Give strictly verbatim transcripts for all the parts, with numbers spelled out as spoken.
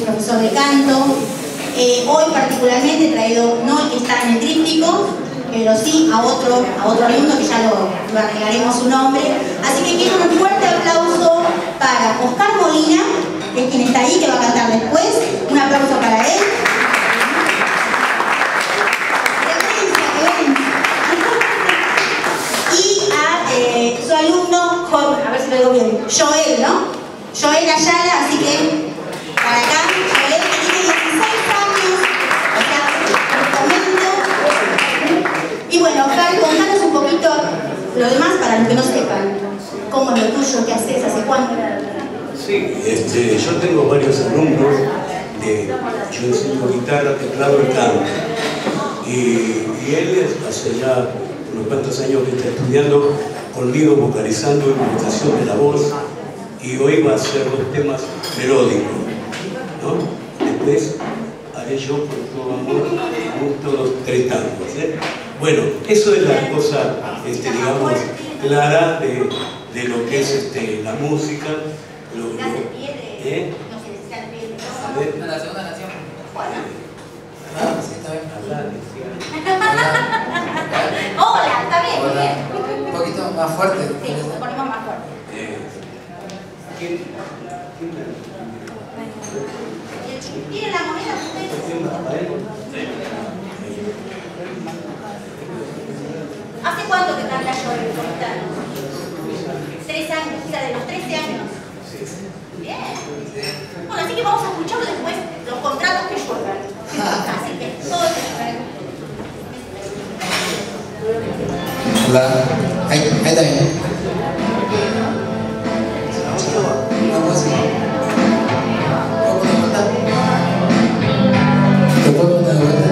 profesor de canto. Eh, hoy particularmente he traído, no el que está en el tríptico, pero sí a otro, a otro alumno que ya lo, lo agregaremos su nombre. Así que quiero un fuerte aplauso para Oscar Molina, que es quien está ahí, que va a cantar después. Un aplauso para él. Y a eh, su alumno, a ver si lo digo bien, Joel, ¿no? Joel Ayala, así que para acá, Joel, que tiene dieciséis años, o sea, comento. Y bueno, Oscar, contanos un poquito lo demás para los que no sepan. ¿Cómo es lo tuyo? ¿Qué haces? ¿Hace cuánto? Sí, este, yo tengo varios alumnos. De, yo enseño guitarra, teclado y canto. Y, y él hace ya unos cuantos años que está estudiando conmigo, vocalizando imitación de la voz. Y hoy va a hacer dos temas melódicos, ¿no? Después haré yo, por todo amor, todos tres tangos, ¿eh? Bueno, eso es la cosa, este, digamos, clara de, de lo que es este, la música. Lo, lo, ¿eh? A ver. La segunda canción. ¿Cuál? Ah, sí, está bien. Hola, está bien, muy bien. Un poquito más fuerte. Sí, nos ponemos más fuerte. Eh, ¿quién, quién ¿Tiene la moneda ustedes? ¿Hace cuánto que canta Joel? Tres años, o sea, de los trece años. Bien. Bueno, así que vamos a escucharlo después, los contratos que lluevan. Así que todo es... Hola. Ahí, ahí está bien. Vamos así. ¿Puedo poner vuelta? ¿Te puedo poner de vuelta?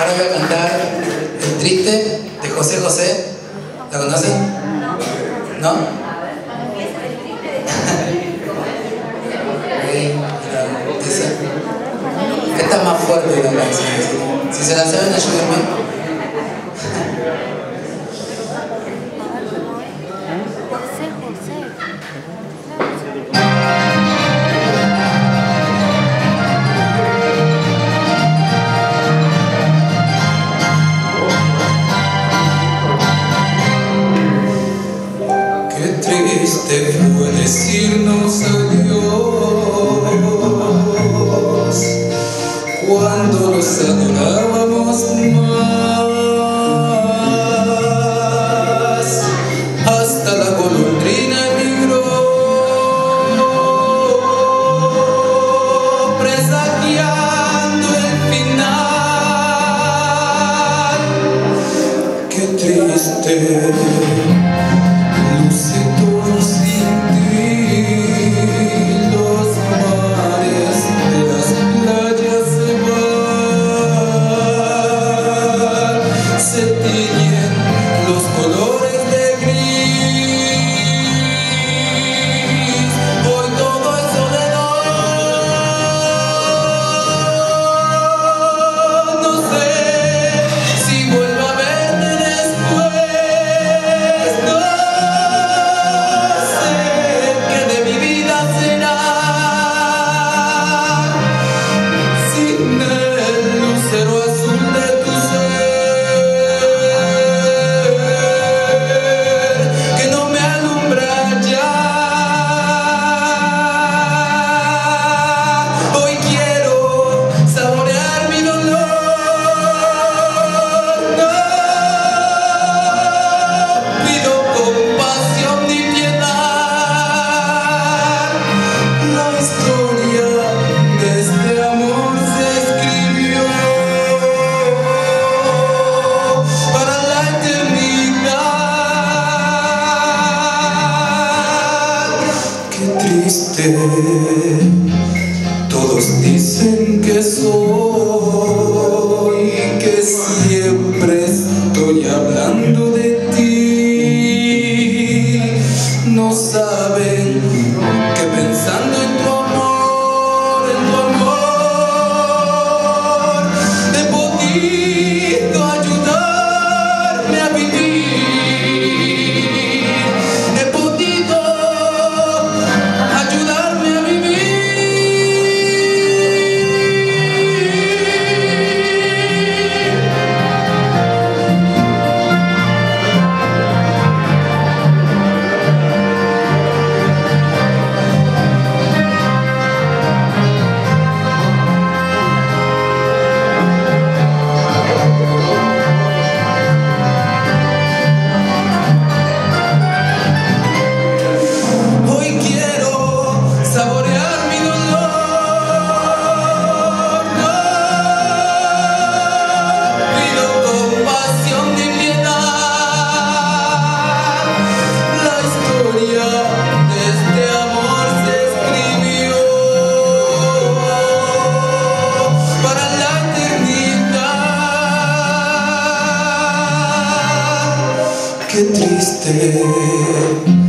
Ahora voy a cantar El Triste de José José. ¿La conocen? ¿No? Esa. Esta es más fuerte de la canción. Si se la saben, ayúdenme. Qué triste fue decirnos adiós cuando nos adorábamos más. Hasta la golondrina emigró, presagiando el final. Qué triste luce todo sin ti, los mares de las playas se van, se tiñen los colores de gris, hoy todo es soledad. No sé si vuelvo a verte después, no sé qué de mi vida será sin el lucero azul de tu ser que no me alumbra ya. Hoy quiero saborear mi dolor, no pido compasión ni piedad. La historia de este amor se escribió para la eternidad. Qué triste, todos dicen que soy, que siempre estoy hablando de ti. No saben que pensando en tu amor, en tu amor, he podido ayudarme a vivir, he podido ayudarme a vivir. Hoy quiero saborear mi dolor, no pido compasión ni piedad. La historia de este amor se escribió para la eternidad. Qué triste